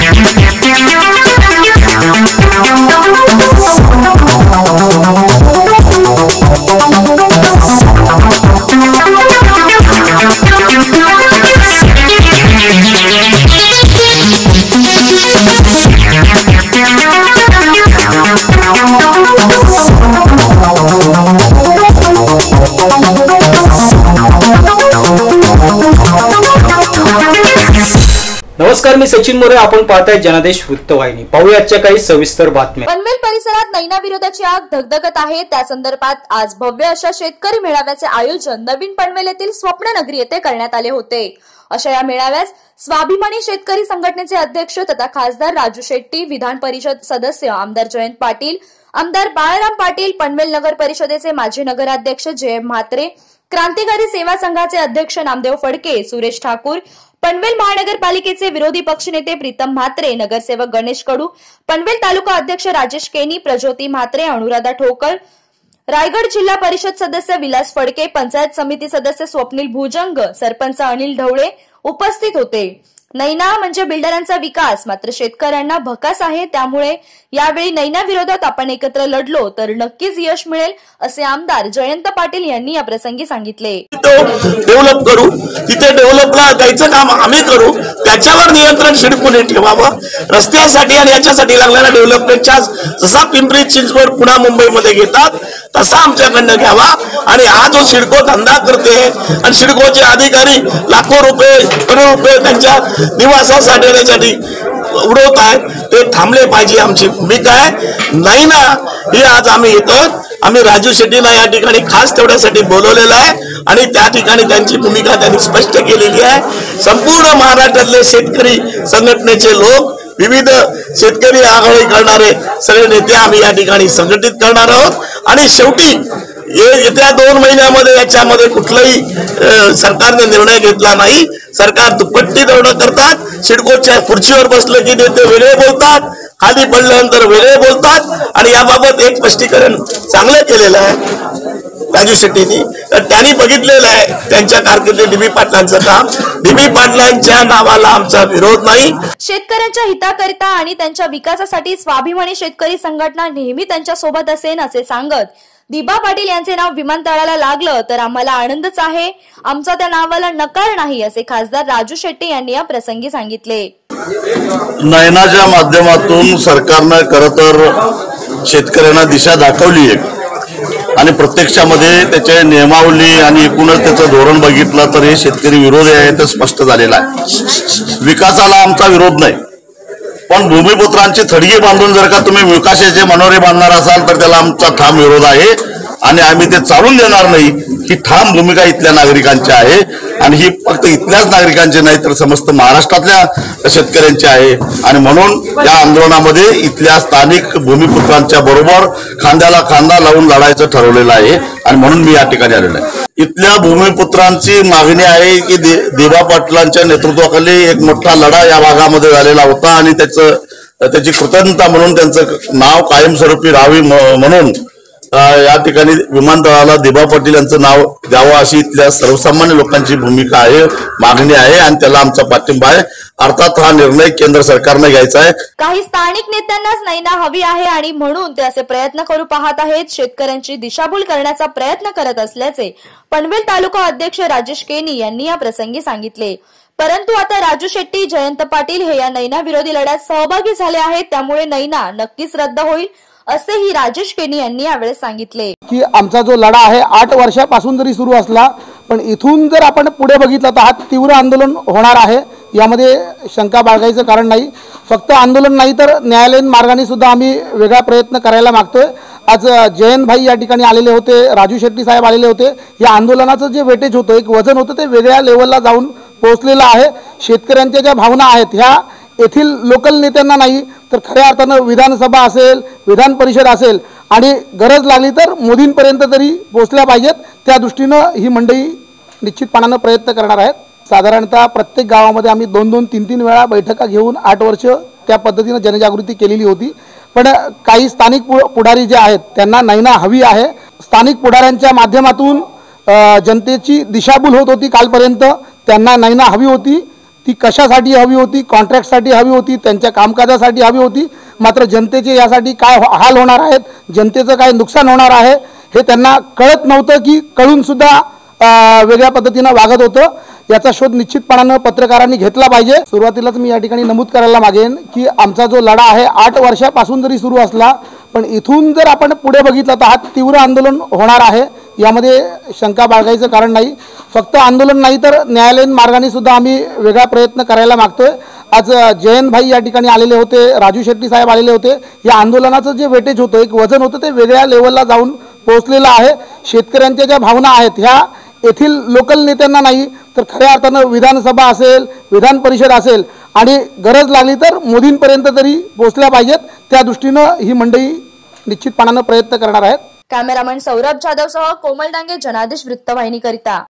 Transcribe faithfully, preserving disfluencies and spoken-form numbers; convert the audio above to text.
नमस्कार, मी सचिन मोरे. आपण पाहताय जनादेश वृत्तवाहिनी. पाहूया आजच्या काही सविस्तर बातम्या. पनवेल परिसरात नैना विरोधाची आग धगधगत आहे. त्या संदर्भात आज भव्य अशा शेतकरी मेळाव्याचे आयोजन नवीन पनवेल येथील स्वप्ननगरी येथे करण्यात आले होते. अशा या मेळाव्यास स्वाभिमानी शेतकरी संघटनेचे अध्यक्ष तथा खासदार राजू शेट्टी, विधान परिषद सदस्य आमदार जयंत पाटील, आमदार बाळाराम पाटील, पनवेल नगर परिषदेचे माजी नगराध्यक्ष जयम म्हात्रे, क्रांतिकारी सेवा संघाचे अध्यक्ष नामदेव फडके, सुरेश ठाकूर, पनवेल महानगरपालिकेचे विरोधी पक्षनेते प्रीतम म्हात्रे, नगरसेवक गणेश कडू, पनवेल तालुका अध्यक्ष राजेश केनी, प्रज्योती म्हात्रे, अनुराधा ठोकर, रायगड जिल्हा परिषद सदस्य विलास फडके, पंचायत समिती सदस्य स्वप्नील भुजंग, सरपंच अनिल ढवळे उपस्थित होते. नैना म्हणजे बिल्डरांचा विकास, मात्र शेतकऱ्यांना भकास आहे. त्यामुळे यावेळी नैना विरोधात आपण एकत्र लढलो तर नक्कीच यश मिळेल, असे आमदार जयंत पाटील यांनी या प्रसंगी सांगितले. डेव्हलप करू, तिथे डेव्हलपला द्यायचं काम आम्ही करू, त्याच्यावर नियंत्रण शिडपून ठेवावं. रस्त्यासाठी आणि याच्यासाठी लागलेल्या डेव्हलपमेंटच्या जसा पिंपरी चिंचवड पुणे मुंबईमध्ये घेतात तसा आमच्याकडनं घ्यावा. आणि हा जो सिडको धंदा करते आणि सिडकोचे अधिकारी लाखो रुपये करोड रुपये त्यांच्या निवासासाठी उडवत आहेत, ते थांबले पाहिजे. आमची भूमिका आहे. नाही ना, ही आज आम्ही येतो. आम्ही राजू शेट्टीला या ठिकाणी खास तेवढ्यासाठी बोलवलेलं आहे आणि त्या ठिकाणी त्यांची भूमिका त्यांनी स्पष्ट केलेली आहे. संपूर्ण महाराष्ट्रातले शेतकरी संघटनेचे लोक, विविध शेतकरी आघाडी करणारे सगळे नेते आम्ही या ठिकाणी संघटित करणार आहोत. आणि शेवटी येत्या दोन महिन्यामध्ये याच्यामध्ये कुठलाही सरकारने निर्णय घेतला नाही. सरकार दुपट्टी दौडं करतात. सिडकोच्या खुर्चीवर बसलं की नेते वेगळे बोलतात, खाली पडल्यानंतर वेगळे बोलतात. आणि याबाबत एक स्पष्टीकरण चांगलं केलेलं आहे राजू शेट्टींनी. तर त्यांनी बघितलेलं आहे त्यांच्या कारकिर्दीत डीबी पाटलांचं काम. डीबी पाटलांच्या नावाला आमचा विरोध नाही. शेतकऱ्यांच्या हिताकरिता आणि त्यांच्या विकासासाठी स्वाभिमानी शेतकरी संघटना नेहमी त्यांच्या सोबत असेल, असे सांगत दिबा पाटील यांचे नाव विमानतळाला लागलं तर आम्हाला आनंदच आहे. आमचा त्या नावाला नकार नाही, असे खासदार राजू शेट्टी यांनी या प्रसंगी सांगितले. नयनाच्या माध्यमातून सरकारनं खरं तर शेतकऱ्यांना दिशा दाखवली आहे आणि प्रत्यक्षामध्ये त्याच्या नियमावली आणि एकूणच त्याचं धोरण बघितलं तर हे शेतकरी विरोधी आहे ते स्पष्ट झालेलं आहे. विकासाला आमचा विरोध नाही, पण भूमिपुत्रांची थडगी बांधून जर का तुम्ही विकासाचे मनोरे बांधणार असाल तर त्याला आमचा ठाम विरोध आहे आणि आम्ही ते चालून देणार नाही. ही ठाम भूमिका इथल्या नागरिकांची आहे आणि ही फक्त इथल्याच नागरिकांची नाही तर समस्त महाराष्ट्रातल्या शेतकऱ्यांची आहे. आणि म्हणून या आंदोलनामध्ये इथल्या स्थानिक भूमिपुत्रांच्या बरोबर खांद्याला खांदा लावून लढायचं ठरवलेलं आहे आणि म्हणून मी या ठिकाणी आलेलो आहे. इथल्या भूमिपुत्रांची मागणी आहे की दिबा पाटलांच्या नेतृत्वाखाली एक मोठा लढा या भागामध्ये झालेला होता आणि त्याचं त्याची कृतज्ञता म्हणून त्यांचं नाव कायमस्वरूपी राहावी म्हणून या ठिकाणी विमानतळाला दिबा पाटील यांचं नाव द्यावं अशी इथल्या सर्वसामान्य लोकांची भूमिका आहे, मागणी आहे आणि त्याला आमचा पाठिंबा आहे. अर्थात हा निर्णय केंद्र सरकारने घ्यायचा आहे. काही स्थानिक नेत्यांनाच नैना हवी आहे आणि म्हणून ते असे प्रयत्न करू पाहत आहेत. शेतकऱ्यांची दिशाभूल करण्याचा प्रयत्न करत असल्याचे पनवेल तालुका अध्यक्ष राजेश केनी यांनी या प्रसंगी सांगितले. परंतु आता राजू शेट्टी, जयंत पाटील हे या नैना विरोधी लढ्यात सहभागी झाले आहेत. त्यामुळे नैना नक्कीच रद्द होईल, असेही राजेश केनी यांनी यावेळेस सांगितले. की आमचा जो लढा आहे आठ वर्षापासून जरी सुरू असला पण इथून जर आपण पुढे बघितलं तर हा तीव्र आंदोलन होणार आहे, यामध्ये शंका बाळगायचं कारण नाही. फक्त आंदोलन नाही तर न्यायालयीन मार्गाने सुद्धा आम्ही वेगळा प्रयत्न करायला मागतोय. आज जयंत भाई या ठिकाणी आलेले होते, राजू शेट्टी साहेब आलेले होते. या आंदोलनाचं जे वेटेज होतं, एक वजन होतं, ते वेगळ्या लेवलला जाऊन पोहोचलेलं आहे. शेतकऱ्यांच्या ज्या भावना आहेत ह्या येथील लोकल नेत्यांना नाही तर खऱ्या अर्थानं विधानसभा असेल, विधान परिषद असेल आणि गरज लागली तर मोदींपर्यंत तरी पोहोचल्या पाहिजेत. त्या दृष्टीनं ही मंडळी निश्चितपणानं प्रयत्न करणार आहेत. साधारणतः प्रत्येक गावामध्ये आम्ही दोन दोन तीन तीन वेळा बैठका घेऊन आठ वर्ष त्या पद्धतीनं जनजागृती केलेली होती. पण काही स्थानिक पुढारी जे आहेत त्यांना नैना हवी आहे. स्थानिक पुढाऱ्यांच्या माध्यमातून जनतेची दिशाभूल होत होती कालपर्यंत. त्यांना नैना हवी होती ती कशासाठी हवी होती, कॉन्ट्रॅक्टसाठी हवी होती, त्यांच्या कामकाजासाठी हवी होती. मात्र जनतेचे यासाठी काय हाल होणार आहेत, जनतेचं काय नुकसान होणार आहे हे त्यांना कळत नव्हतं की कळून सुद्धा वेगळ्या पद्धतीनं वागत होतं. याचा शोध निश्चितपणानं पत्रकारांनी घेतला पाहिजे. सुरुवातीलाच मी या ठिकाणी नमूद करायला मागेन की आमचा जो लढा आहे आठ वर्षापासून जरी सुरू असला पण इथून जर आपण पुढे बघितलं तर हा तीव्र आंदोलन होणार आहे. यामध्ये शंका बाळगायचं कारण नाही. फक्त आंदोलन नाही तर न्यायालयीन मार्गाने सुद्धा आम्ही वेगळा प्रयत्न करायला मागतोय. आज जयंत भाई या ठिकाणी आलेले होते, राजू शेट्टी साहेब आलेले होते. या आंदोलनाचं जे वेटेज होतं, एक वजन होतं, ते वेगळ्या लेवलला जाऊन पोहोचलेलं आहे. शेतकऱ्यांच्या ज्या भावना आहेत ह्या येथील लोकल नेत्यांना नाही तर खऱ्या अर्थानं विधानसभा असेल, विधान परिषद असेल आणि गरज लागली तर मोदींपर्यंत तरी पोहोचल्या पाहिजेत. त्या दृष्टीनं ही मंडळी निश्चितपणानं प्रयत्न करणार आहेत. कॅमेरामॅन सौरभ जाधवसह कोमल डांगे, जनादेश वृत्तवाहिनीकरिता.